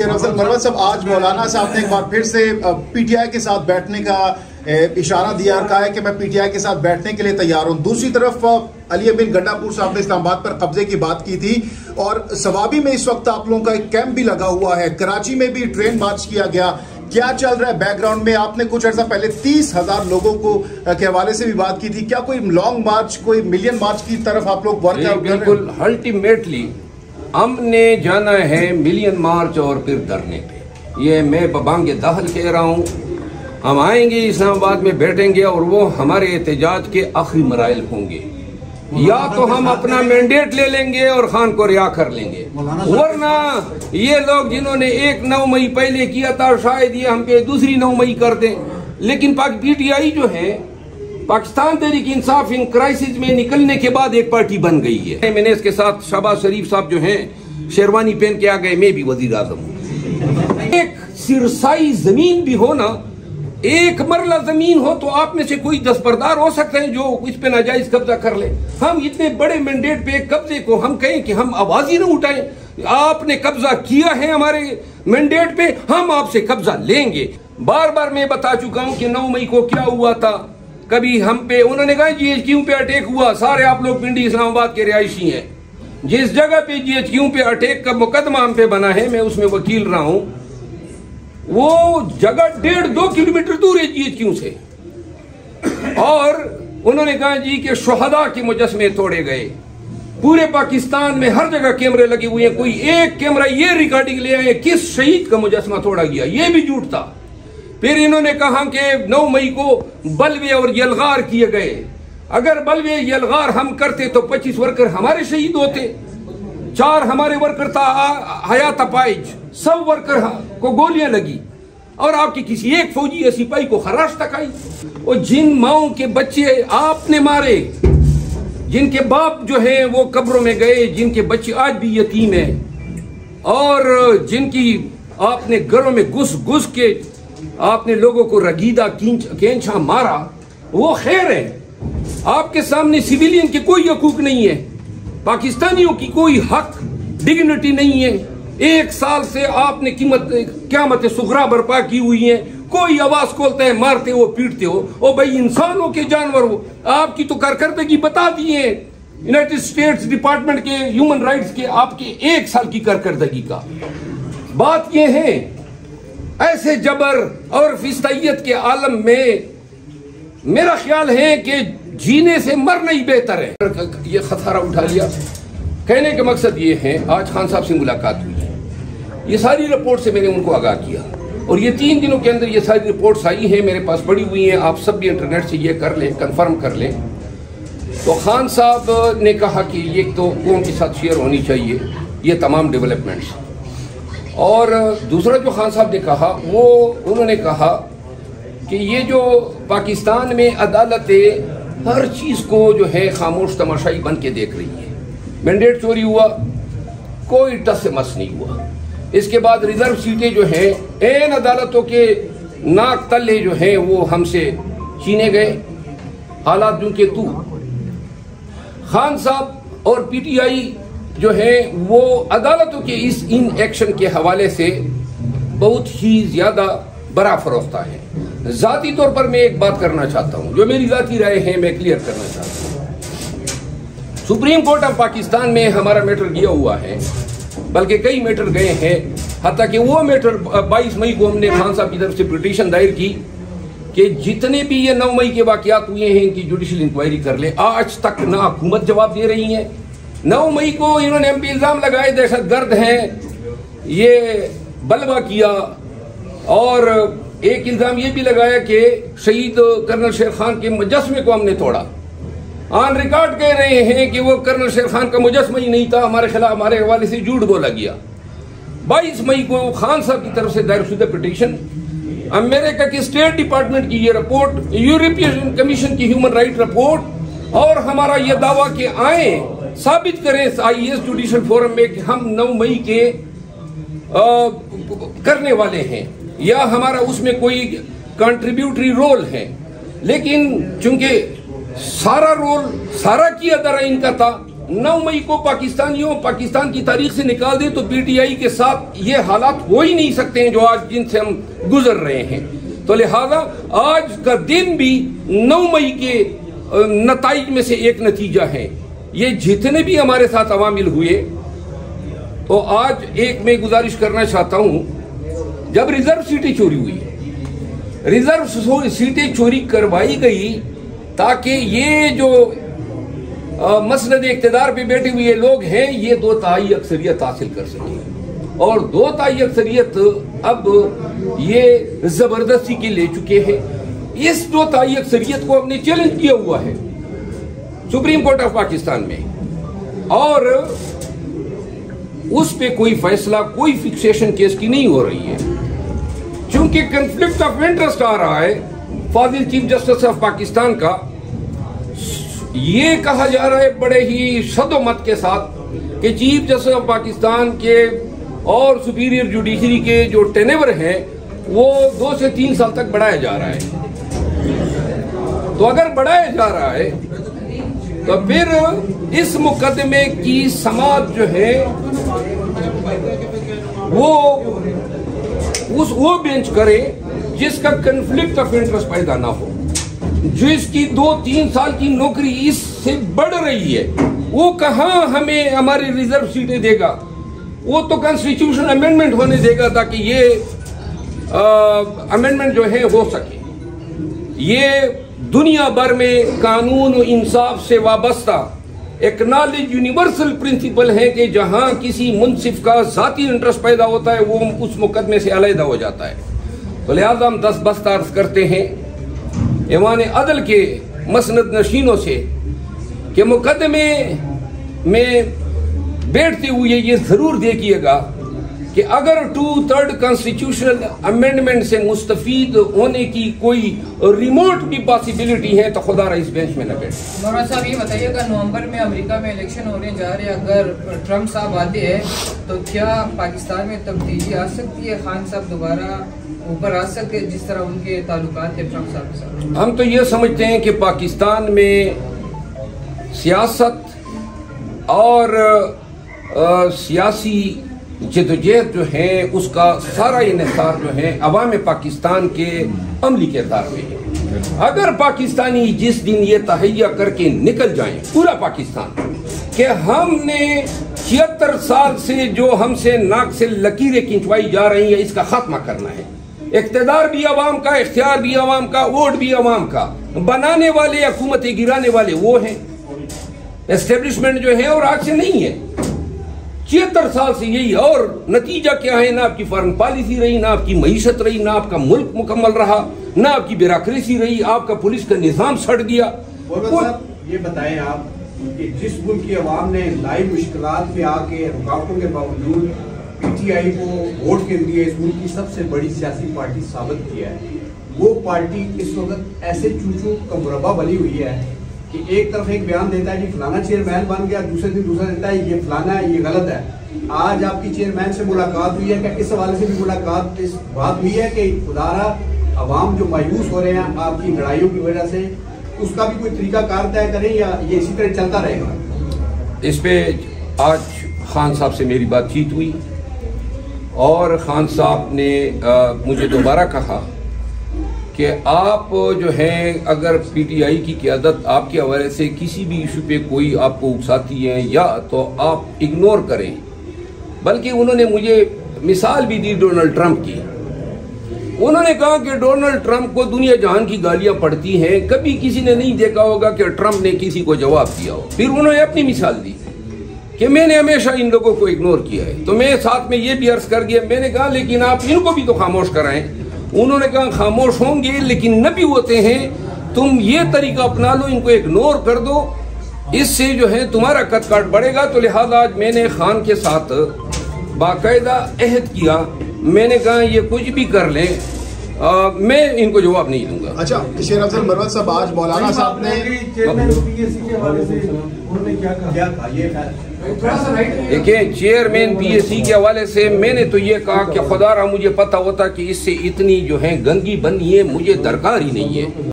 मरवत साहब, आज मौलाना साहब ने एक बार फिर से पीटीआई के साथ बैठने का इशारा दिया और कहा है कि मैं पीटीआई के साथ बैठने के लिए तैयार हूं। दूसरी तरफ अली अमीन गंडापुर साहब ने इस्लामाबाद पर कब्जे की बात की थी और सवाबी में इस वक्त आप लोगों का एक कैंप भी लगा हुआ है। कराची में भी ट्रेन मार्च किया गया। क्या चल रहा है बैकग्राउंड में? आपने कुछ अर्सा पहले 30,000 लोगों को के हवाले से भी बात की थी। क्या कोई लॉन्ग मार्च, कोई मिलियन मार्च की तरफ आप लोग वर्क कर रहे हैं? बिल्कुल, अल्टीमेटली हमने जाना है मिलियन मार्च और फिर धरने पे। ये मैं बबांगे दाखिल कह रहा हूँ। हम आएंगे, इस्लामाबाद में बैठेंगे और वो हमारे एहतजाज के आखिरी मराइल होंगे। या तो हम अपना मैंडेट ले लेंगे और खान को रिहा कर लेंगे, वरना ये लोग जिन्होंने एक 9 मई पहले किया था शायद ये हम पे दूसरी 9 मई कर दें। लेकिन पीटीआई जो है, पाकिस्तान तहरीक इंसाफ इन क्राइसिस में निकलने के बाद एक पार्टी बन गई है। मैंने इसके साथ शहबाज शरीफ साहब जो हैं शेरवानी पहन के आ गए, मैं भी वजीर आजम हूँ। एक सिरसाई जमीन भी हो ना, एक मरला जमीन हो तो आप में से कोई दस्तबरदार हो सकते हैं जो इस पे नाजायज कब्जा कर ले। हम इतने बड़े मैंडेट पे कब्जे को हम कहें कि हम आवाज ही न उठाएं। आपने कब्जा किया है हमारे मैंडेट पे, हम आपसे कब्जा लेंगे। बार बार मैं बता चुका हूं कि 9 मई को क्या हुआ था। कभी हम पे उन्होंने कहा GHQ पे अटैक हुआ, सारे आप लोग पिंडी इस्लामाबाद के रिहायशी हैं। जिस जगह पे GHQ पे अटैक का मुकदमा हम पे बना है, मैं उसमें वकील रहा हूं, वो जगह 1.5-2 किलोमीटर दूर है GHQ से। और उन्होंने कहा जी कि शुहदा के मुजस्मे तोड़े गए। पूरे पाकिस्तान में हर जगह कैमरे लगे हुए हैं, कोई एक कैमरा ये रिकॉर्डिंग ले आए किस शहीद का मुजस्मा तोड़ा गया, ये भी झूठ था। फिर इन्होंने कहा कि 9 मई को बलवे और यलगार किए गए। अगर बलवे यलगार हम करते तो 25 वर्कर हमारे शहीद होते। 4 हमारे वर्कर था हयात अपाइज, सब वर्कर को गोलियां लगी और आपके किसी एक फौजी या सिपाही को खराश तक आई। और जिन माओं के बच्चे आपने मारे, जिनके बाप जो है वो कब्रों में गए, जिनके बच्चे आज भी यतीम हैं, और जिनकी आपने घरों में घुस घुस के आपने लोगों को रगीदा केंचा मारा, वो खैर है। आपके सामने सिविलियन के कोई हकूक नहीं है, पाकिस्तानियों की कोई हक डिग्निटी नहीं है। 1 साल से आपने क़यामत सुगरा बर्पा की हुई है। कोई आवाज खोलते हैं मारते हो, पीटते हो। ओ भाई, इंसानों के जानवर हो। आपकी तो कारकर्दगी बता दी है यूनाइटेड स्टेट्स डिपार्टमेंट के ह्यूमन राइट्स के, आपके 1 साल की कारकर्दगी का। बात यह है, ऐसे जबर और फिस्तायत के आलम में मेरा ख्याल है कि जीने से मरना ही बेहतर है। ये खतरा उठा लिया। कहने का मकसद ये है, आज खान साहब से मुलाकात हुई है, ये सारी रिपोर्ट से मैंने उनको आगाह किया और ये 3 दिनों के अंदर ये सारी रिपोर्ट्स आई हैं, मेरे पास पड़ी हुई हैं। आप सब भी इंटरनेट से ये कर लें, कंफर्म कर लें। तो खान साहब ने कहा कि ये तो कौम के साथ शेयर होनी चाहिए ये तमाम डेवलपमेंट्स। और दूसरा जो खान साहब ने कहा, वो उन्होंने कहा कि ये जो पाकिस्तान में अदालतें हर चीज को जो है खामोश तमाशाई बन के देख रही है। मैंडेट चोरी हुआ, कोई टस से मस नहीं हुआ। इसके बाद रिजर्व सीटें जो हैं एन अदालतों के नाक तले जो हैं वो हमसे छीने गए। हालात जो के तू खान साहब और पीटीआई जो है वो अदालतों के इस इन एक्शन के हवाले से बहुत ही ज्यादा बड़ा फरोख्ता है। जाती तौर पर मैं एक बात करना चाहता हूं, जो मेरी जाती राय है मैं क्लियर करना चाहता हूं। सुप्रीम कोर्ट ऑफ पाकिस्तान में हमारा मैटर गया हुआ है, बल्कि कई मैटर गए हैं। हत्ता कि वो मैटर 22 मई को हमने खान साहब की तरफ से पिटीशन दायर की कि जितने भी ये 9 मई के वाकयात हुए हैं इनकी जुडिशियल इंक्वायरी कर ले। आज तक ना हुकूमत जवाब दे रही है। 9 मई को इन्होंने हम पे इल्जाम लगाए दहशतगर्द हैं, ये बलवा किया, और एक इल्जाम ये भी लगाया कि शहीद कर्नल शेर खान के मुजस्मे को हमने तोड़ा। ऑन रिकॉर्ड कह रहे हैं कि वो कर्नल शेर खान का मुजस्मा ही नहीं था, हमारे खिलाफ हमारे हवाले से झूठ बोला गया। 22 मई को खान साहब की तरफ से दायर शुदा पिटीशन, अमेरिका की स्टेट डिपार्टमेंट की ये रिपोर्ट, यूरोपियन कमीशन की ह्यूमन राइट रिपोर्ट, और हमारा यह दावा कि आए साबित करें IAS जुडिशियल फोरम में कि हम 9 मई के करने वाले हैं या हमारा उसमें कोई कंट्रीब्यूटरी रोल है। लेकिन चूंकि सारा रोल सारा की अदर इनका था, 9 मई को पाकिस्तानियों पाकिस्तान की तारीख से निकाल दे तो पीटीआई के साथ ये हालात हो ही नहीं सकते हैं जो आज जिनसे हम गुजर रहे हैं। तो लिहाजा आज का दिन भी 9 मई के नताइज में से एक नतीजा है। ये जितने भी हमारे साथ अवामिल हुए, तो आज एक मैं गुजारिश करना चाहता हूं, जब रिजर्व सीटें चोरी हुई, रिजर्व सीटें चोरी करवाई गई ताकि ये जो मसनद इक़्तिदार पे बैठे हुए लोग हैं ये 2 तिहाई अक्सरियत हासिल कर सकें, और 2 तिहाई अक्सरियत अब ये जबरदस्ती के ले चुके हैं। इस 2 तिहाई अक्सरियत को हमने चैलेंज किया हुआ है सुप्रीम कोर्ट ऑफ पाकिस्तान में, और उस पे कोई फैसला, कोई फिक्सेशन केस की नहीं हो रही है, क्योंकि कंफ्लिक्ट ऑफ इंटरेस्ट आ रहा है Fazil chief justice of Pakistan का। ये कहा जा रहा है बड़े ही शदोमत के साथ कि चीफ जस्टिस ऑफ पाकिस्तान के और सुपीरियर जुडिशरी के जो टेनेवर है वो 2 से 3 साल तक बढ़ाया जा रहा है। तो अगर बढ़ाया जा रहा है तो फिर इस मुकदमे की समाअत जो है वो बेंच करे जिसका कंफ्लिक्ट ऑफ इंटरेस्ट पैदा ना हो, जिसकी 2-3 साल की नौकरी इससे बढ़ रही है, वो कहां हमें हमारी रिजर्व सीटें देगा? वो तो कॉन्स्टिट्यूशन अमेंडमेंट होने देगा ताकि ये अमेंडमेंट जो है हो सके। ये दुनिया भर में कानून और इंसाफ से वाबस्ता एक्नॉलेज यूनिवर्सल प्रिंसिपल है कि जहां किसी मुंसिफ का जाती इंटरेस्ट पैदा होता है वो उस मुकदमे से अलहदा हो जाता है। तो लिहाजा हम दस्तबस्त अर्ज करते हैं ईवान अदल के मसनद नशीनों से कि मुकदमे में बैठते हुए ये जरूर देखिएगा कि अगर 2/3 कॉन्स्टिट्यूशनल अमेंडमेंट से मुस्तफीद होने की कोई रिमोट भी पॉसिबिलिटी है तो खुदा इस बेंच में न बैठे। मौलाना साहब ये बताइएगा, नवंबर में अमेरिका में इलेक्शन होने जा रहे हैं, अगर ट्रम्प साहब आते हैं तो क्या पाकिस्तान में तब्दीली आ सकती है? खान साहब दोबारा ऊपर आ सकते हैं जिस तरह उनके ताल्लुकात थे ट्रम्प साहब के साथ? हम तो ये समझते हैं कि पाकिस्तान में सियासत और सियासी जदोजहद जो है उसका सारा इन्हिसार जो है अवाम पाकिस्तान के अमली किरदार में है। अगर पाकिस्तानी जिस दिन ये तहैया करके निकल जाएं पूरा पाकिस्तान कि हमने 76 साल से जो हमसे नाक से लकीरें खिंचवाई जा रही है इसका खात्मा करना है, इख्तियार भी अवाम का, इख्तियार भी अवाम का, वोट भी अवाम का, बनाने वाले हुकूमतें गिराने वाले वो हैं, एस्टेब्लिशमेंट जो है और आज से नहीं है, 76 साल से यही। और नतीजा क्या है? ना आपकी फॉरेन पॉलिसी रही, ना आपकी मईशत रही, ना आपका मुल्क मुकम्मल रहा, ना आपकी ब्यूरोक्रेसी रही, आपका पुलिस का निजाम सड़ गया। ये बताएं आप कि जिस मुल्क की अवाम ने लाई मुश्किलात में आके रुकावटों के बावजूद पीटीआई को वोट के लिए इस मुल्क की सबसे बड़ी सियासी पार्टी साबित किया है, वो पार्टी इस वक्त ऐसे चूचू का मुरब्बा बनी हुई है कि एक तरफ एक बयान देता है कि फलाना चेयरमैन बन गया, दूसरे दिन दूसरा देता है ये फलाना है, ये गलत है। आज आपकी चेयरमैन से मुलाकात हुई है, क्या इस हवाले से भी मुलाकात इस बात हुई है कि खुदारा अवाम जो मायूस हो रहे हैं आपकी लड़ाइयों की वजह से, उसका भी कोई तरीका कार तय करें या ये इसी तरह चलता रहेगा? इस पे आज खान साहब से मेरी बातचीत हुई और खान साहब ने मुझे दोबारा कहा कि आप जो है अगर पीटीआई की क़यादत आपके हवाले से किसी भी इशू पे कोई आपको उकसाती है या तो आप इग्नोर करें। बल्कि उन्होंने मुझे मिसाल भी दी डोनाल्ड ट्रंप की। उन्होंने कहा कि डोनाल्ड ट्रंप को दुनिया जहान की गालियां पड़ती हैं, कभी किसी ने नहीं देखा होगा कि ट्रंप ने किसी को जवाब दिया हो। फिर उन्होंने अपनी मिसाल दी कि मैंने हमेशा इन लोगों को इग्नोर किया है। तो मैं साथ में ये भी अर्ज कर गया, मैंने कहा लेकिन आप इनको भी तो खामोश कराएं। उन्होंने कहा खामोश होंगे लेकिन नबी होते हैं, तुम ये तरीका अपना लो, इनको इग्नोर कर दो, इससे जो है तुम्हारा कद काट बढ़ेगा। तो लिहाजा आज मैंने खान के साथ बाकायदा अहद किया, मैंने कहा ये कुछ भी कर लें मैं इनको जवाब नहीं दूंगा। अच्छा, शेर अफजल मरवत साहब, आज मौलाना साहब ने देखिए चेयरमैन पीएससी के हवाले से मैंने तो ये कहा कि खुदा मुझे पता होता कि इससे इतनी जो है गंदगी बनी है, मुझे दरकार ही नहीं है।